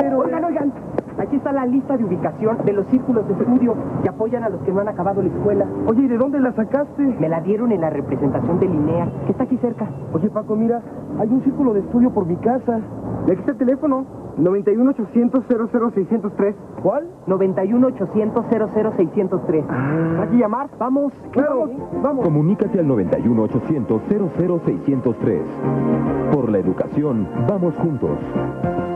pero... Oigan. Aquí está la lista de ubicación de los círculos de estudio que apoyan a los que no han acabado la escuela. Oye, ¿y de dónde la sacaste? Me la dieron en la representación de Linea, que está aquí cerca. Oye, Paco, mira, hay un círculo de estudio por mi casa. Y aquí está el teléfono. 91-800-00603. ¿Cuál? 91-800-00603. ¿Hay que llamar? Vamos. Claro, vamos. Comunícate al 91-800-00603. Por la educación, vamos juntos.